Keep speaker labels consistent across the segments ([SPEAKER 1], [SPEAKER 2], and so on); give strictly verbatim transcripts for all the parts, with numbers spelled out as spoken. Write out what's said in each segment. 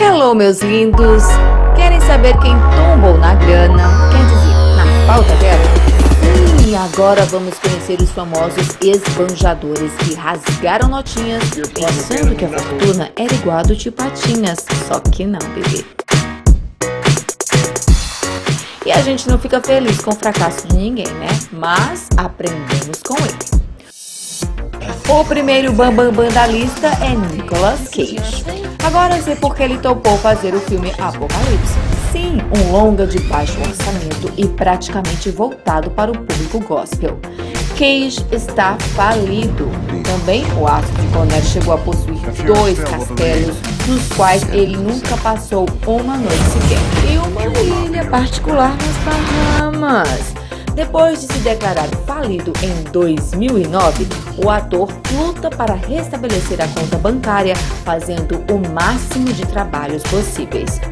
[SPEAKER 1] Hello, meus lindos! Querem saber quem tombou na grana? Quer dizer, na falta dela? E agora vamos conhecer os famosos esbanjadores que rasgaram notinhas pensando que a fortuna era igual a do tio Patinhas. Só que não, bebê. E a gente não fica feliz com o fracasso de ninguém, né? Mas aprendemos com ele. O primeiro bambambam bam, bam da lista é Nicolas Cage. Agora eu sei porque ele topou fazer o filme Apocalipse. Sim, um longa de baixo orçamento e praticamente voltado para o público gospel. Cage está falido. Também o astro de Conner chegou a possuir dois castelos, nos quais ele nunca passou uma noite sequer, e uma ilha particular nas Bahamas. Depois de se declarar falido em dois mil e nove, o ator luta para restabelecer a conta bancária, fazendo o máximo de trabalhos possíveis.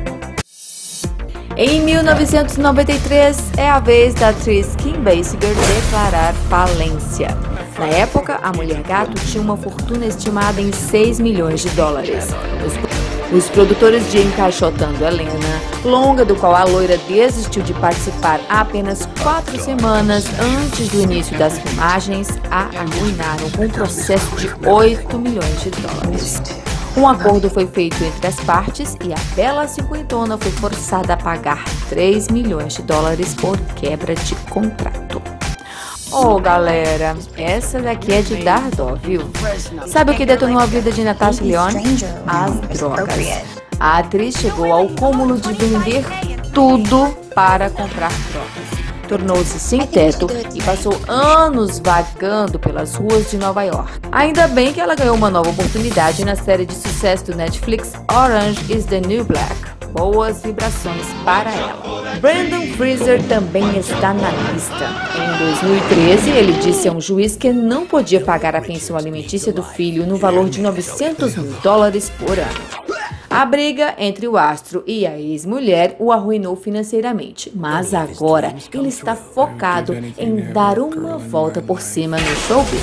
[SPEAKER 1] Em mil novecentos e noventa e três, é a vez da atriz Kim Basinger declarar falência. Na época, a Mulher Gato tinha uma fortuna estimada em seis milhões de dólares. Os, os produtores de Encaixotando Helena, longa do qual a loira desistiu de participar há apenas quatro semanas antes do início das filmagens, a arruinaram com um processo de oito milhões de dólares. Um acordo foi feito entre as partes e a bela cinquentona foi forçada a pagar três milhões de dólares por quebra de contrato. Oh, galera, essa daqui é de dar dó, viu? Sabe o que detonou a vida de Natasha Lyonne? As drogas. A atriz chegou ao cúmulo de vender tudo para comprar drogas. Tornou-se sem teto e passou anos vagando pelas ruas de Nova York. Ainda bem que ela ganhou uma nova oportunidade na série de sucesso do Netflix Orange is the New Black. Boas vibrações para ela. Brendan Fraser também está na lista. Em dois mil e treze, ele disse a um juiz que não podia pagar a pensão alimentícia do filho no valor de novecentos mil dólares por ano. A briga entre o astro e a ex-mulher o arruinou financeiramente, mas agora ele está focado em dar uma volta por cima no showbiz.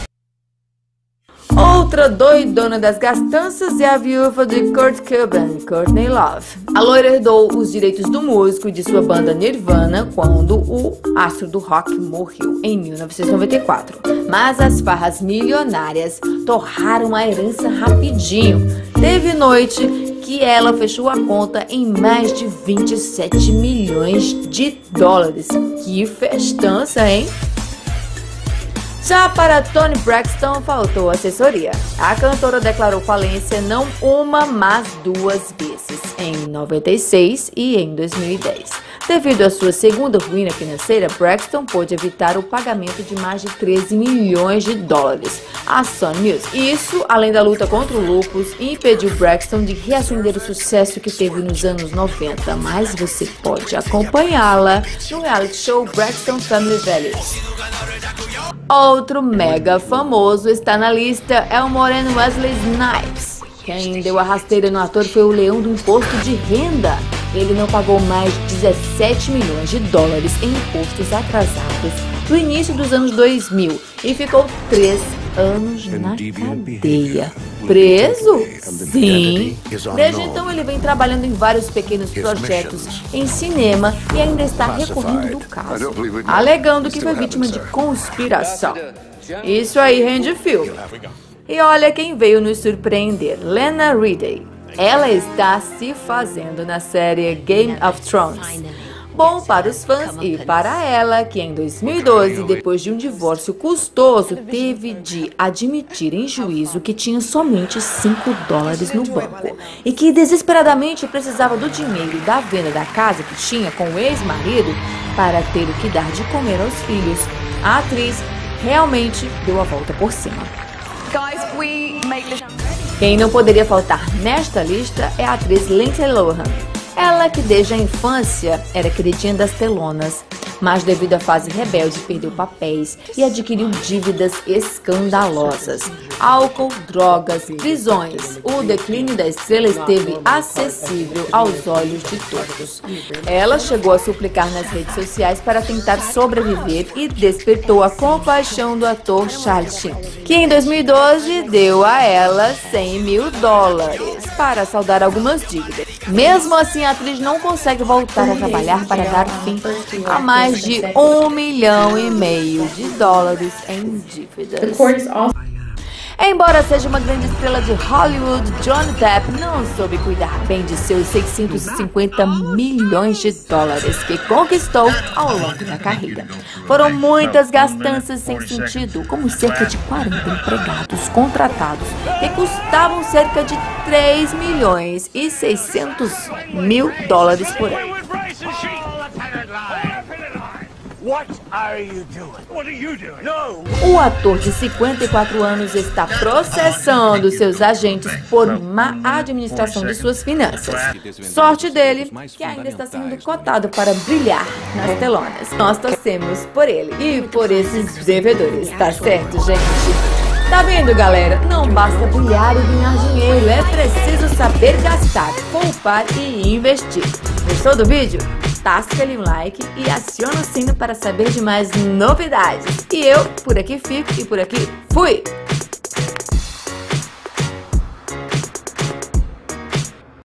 [SPEAKER 1] Outra doidona das gastanças é a viúva de Kurt Cobain, Courtney Love. A loira herdou os direitos do músico e de sua banda Nirvana quando o astro do rock morreu em mil novecentos e noventa e quatro. Mas as farras milionárias torraram a herança rapidinho. Teve noite que ela fechou a conta em mais de vinte e sete milhões de dólares. Que festança, hein? Já para Toni Braxton, faltou assessoria. A cantora declarou falência não uma, mas duas vezes, em noventa e seis e em dois mil e dez. Devido à sua segunda ruína financeira, Braxton pôde evitar o pagamento de mais de treze milhões de dólares à Sony Music. Isso, além da luta contra o lúpus, impediu Braxton de reacender o sucesso que teve nos anos noventa. Mas você pode acompanhá-la no reality show Braxton Family Values. Outro mega famoso está na lista, é o moreno Wesley Snipes. Quem deu a rasteira no ator foi o leão do imposto de renda. Ele não pagou mais de dezessete milhões de dólares em impostos atrasados no início dos anos dois mil e ficou três anos na cadeia. Preso? Sim. Desde então ele vem trabalhando em vários pequenos projetos em cinema e ainda está recorrendo do caso, alegando que foi vítima de conspiração. Isso aí rende filme. E olha quem veio nos surpreender, Lena Headey. Ela está se fazendo na série Game of Thrones. Bom para os fãs e para ela, que em dois mil e doze, depois de um divórcio custoso, teve de admitir em juízo que tinha somente cinco dólares no banco e que desesperadamente precisava do dinheiro da venda da casa que tinha com o ex-marido para ter o que dar de comer aos filhos. A atriz realmente deu a volta por cima. Quem não poderia faltar nesta lista é a atriz Lindsay Lohan. Ela que desde a infância era queridinha das telonas, mas devido à fase rebelde perdeu papéis e adquiriu dívidas escandalosas. Álcool, drogas, prisões. O declínio da estrela esteve acessível aos olhos de todos. Ela chegou a suplicar nas redes sociais para tentar sobreviver e despertou a compaixão do ator Charlie Sheen, que em dois mil e doze deu a ela cem mil dólares para saldar algumas dívidas. Mesmo assim, a atriz não consegue voltar a trabalhar para dar fim a mais de um milhão e meio de dólares em dívidas. Embora seja uma grande estrela de Hollywood, Johnny Depp não soube cuidar bem de seus seiscentos e cinquenta milhões de dólares que conquistou ao longo da carreira. Foram muitas gastanças sem sentido, como cerca de quarenta empregados contratados que custavam cerca de três milhões e seiscentos mil dólares por ano.
[SPEAKER 2] What are you doing? What are you doing? No.
[SPEAKER 1] O ator de cinquenta e quatro anos está processando seus agentes por má administração de suas finanças. Sorte dele, que ainda está sendo cotado para brilhar nas telonas. Nós torcemos por ele e por esses devedores, tá certo, gente? Tá vendo, galera? Não basta brilhar e ganhar dinheiro, é preciso saber gastar, poupar e investir. Gostou do vídeo? Tasca-lhe um like e aciona o sino para saber de mais novidades. E eu, por aqui fico e por aqui fui!